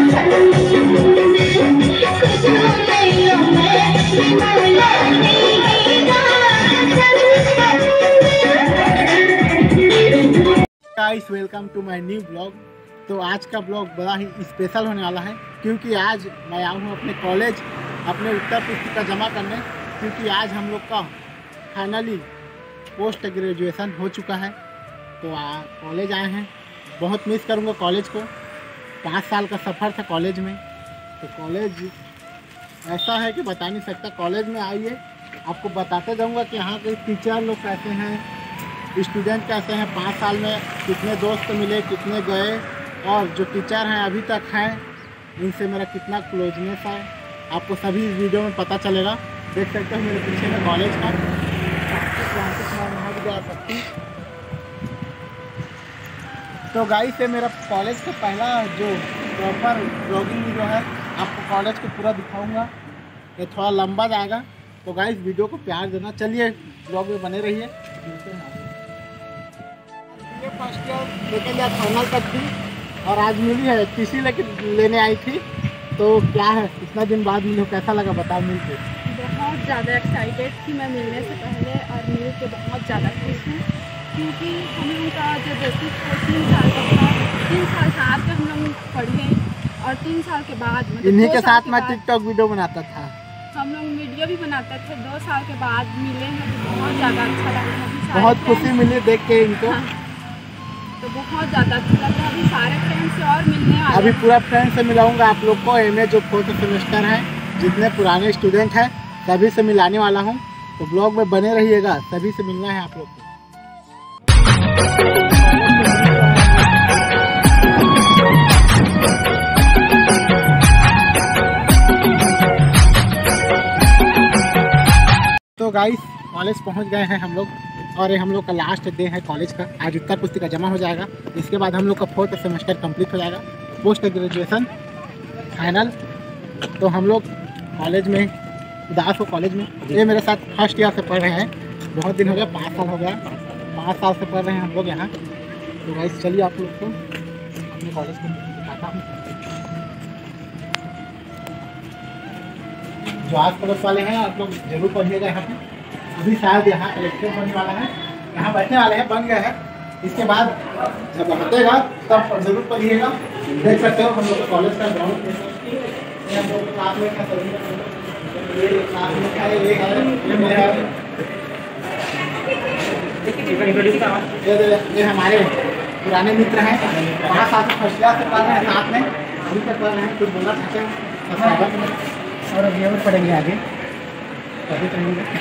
Guys welcome to my new blog. तो आज का ब्लॉग बड़ा ही स्पेशल होने वाला है क्योंकि आज मैं आया हूँ अपने कॉलेज अपने उत्तर पुस्तिका जमा करने, क्योंकि आज हम लोग का फाइनली पोस्ट ग्रेजुएशन हो चुका है। तो कॉलेज आए हैं, बहुत मिस करूँगा कॉलेज को। 5 साल का सफ़र था कॉलेज में। तो कॉलेज ऐसा है कि बता नहीं सकता। कॉलेज में आइए, आपको बताते जाऊँगा कि यहाँ के टीचर लोग कैसे हैं, स्टूडेंट कैसे हैं, 5 साल में कितने दोस्त मिले, कितने गए, और जो टीचर हैं अभी तक हैं इनसे मेरा कितना क्लोजनेस है, आपको सभी इस वीडियो में पता चलेगा। देख सकते हो मेरे पीछे में कॉलेज का महाविद्यालय। तो गाइस ये मेरा कॉलेज का पहला जो प्रॉपर ब्लॉगिंग वीडियो है, आपको कॉलेज को पूरा दिखाऊंगा। ये थोड़ा लंबा जाएगा, तो गाइस वीडियो को प्यार देना। चलिए ब्लॉग में बने रहिए। First year second year final तक थी और आज मिली है, टीसी लेने आई थी। तो क्या है, इतना दिन बाद मिली, कैसा लगा बताओ मिल के? बहुत ज़्यादा एक्साइटेड थी मैं मिलने से पहले, और मिल के बहुत ज़्यादा खुश हूँ क्योंकि हम लोगों का जो बेसिक 3 साल का था, 3 साल साथ में हम लोग पढ़े और 3 साल के बाद इन्हीं के साथ मैं टिकटॉक वीडियो बनाता था, हम लोग वीडियो भी बनाते थे। 2 साल के बाद मिले हैं तो बहुत ज़्यादा अच्छा लगा, बहुत खुशी मिली देख के इनको। तो बहुत ज़्यादा अच्छा लगा। अभी सारे फ्रेंड से और मिलने वाले, अभी पूरा फ्रेंड से मिलाऊंगा आप लोग को। एमए जो 4th सेमेस्टर है, जितने पुराने स्टूडेंट हैं सभी से मिलाने वाला हूं। तो ब्लॉग में बने रहिएगा, सभी से मिलना है आप लोग को। तो गाइस कॉलेज पहुंच गए हैं हम लोग, और ये हम लोग का लास्ट डे है कॉलेज का। आज उत्तर पुस्तिका जमा हो जाएगा, इसके बाद हम लोग का 4th सेमेस्टर कंप्लीट हो जाएगा, पोस्ट ग्रेजुएशन फाइनल। तो हम लोग कॉलेज में उदास हो। कॉलेज में ये मेरे साथ फर्स्ट ईयर से पढ़ रहे हैं, बहुत दिन हो गया, 5 साल हो गया, 5 साल से पढ़ रहे हैं हम लोग यहाँ। तो गाइस चलिए आप लोग को अपने कॉलेज को दिखाता हूँ। जो आस पड़ोस वाले हैं आप लोग जरूर पढ़िएगा यहाँ पे। अभी शायद यहाँ इलेक्शन बनने वाला है, यहाँ बैठने वाले हैं, बन गए हैं। इसके बाद जब हटेगा तब जरूर पढ़िएगा। देख सकते हो हम लोग कॉलेज का ग्राउंड, हम लोग क्लासमेट हैं सभी, क्लासमेट है, ये हमारे पुराने मित्र हैं, 5 साल से फर्स्ट ईयर से पढ़ रहे हैं साथ में, अभी तक पढ़ रहे हैं। कुछ बोलना चाहते हैं और अभी और पढ़ेंगे आगे, अभी पढ़ेंगे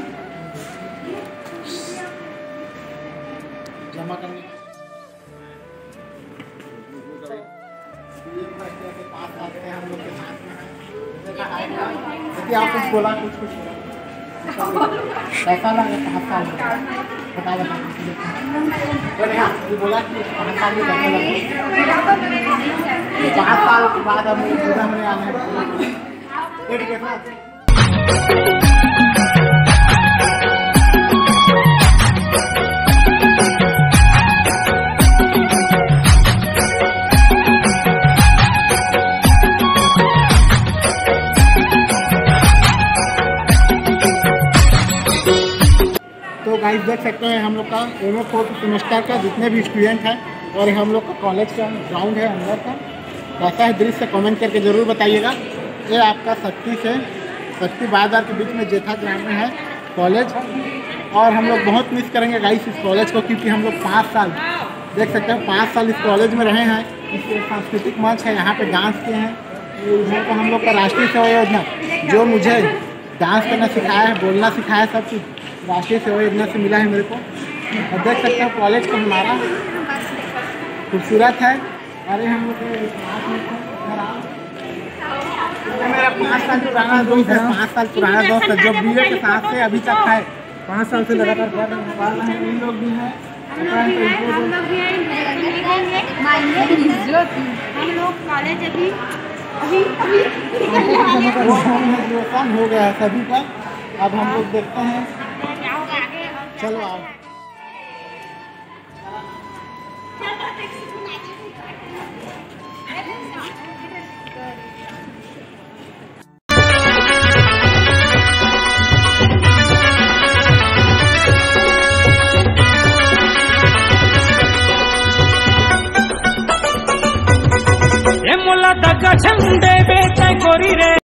जमा करने। हम लोग के साथ में आप कुछ बोला, कुछ कैसा लगा 5 साल में? बता बोला कि 5 साल में कैसा लगा? 5 साल के बाद हम होने आने तो गाइस देख सकते हैं हम लोग का एमए 4th सेमेस्टर का जितने भी स्टूडेंट हैं, और हम लोग का कॉलेज का ग्राउंड है अंदर का। कैसा है दृश्य कमेंट करके ज़रूर बताइएगा। ये आपका शक्ति बाजार के बीच में जेठा ग्राम में है कॉलेज, और हम लोग बहुत मिस करेंगे गाइस इस कॉलेज को, क्योंकि हम लोग 5 साल देख सकते हैं 5 साल इस कॉलेज में रहे हैं। इसके सांस्कृतिक मंच है, यहाँ पे डांस किए हैं। इधर का हम लोग का राष्ट्रीय सेवा योजना, जो मुझे डांस करना सिखाया है, बोलना सिखाया है, सब कुछ राष्ट्रीय सेवा योजना से मिला है मेरे को। और देख सकते हैं कॉलेज को हमारा खूबसूरत है। अरे हम लोग मेरा 5 साल पुराना दोस्त है, 5 साल पुराना दोस्त है, जो बीए के साथ से अभी तक है, 5 साल से लगातार पढ़ रहे हैं। इन लोग भी हैं, हम लोग कॉलेज अभी हो गया है सभी का। अब हम लोग देखते हैं, चलो आओ। झंडे बेच गोरी रे।